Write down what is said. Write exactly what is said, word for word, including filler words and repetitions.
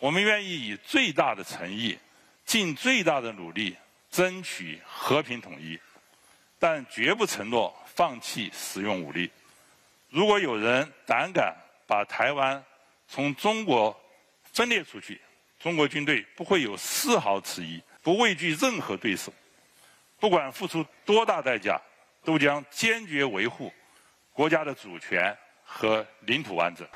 我们愿意以最大的诚意，尽最大的努力争取和平统一，但绝不承诺放弃使用武力。如果有人胆敢把台湾从中国分裂出去，中国军队不会有丝毫迟疑，不畏惧任何对手，不管付出多大代价，都将坚决维护国家的主权和领土完整。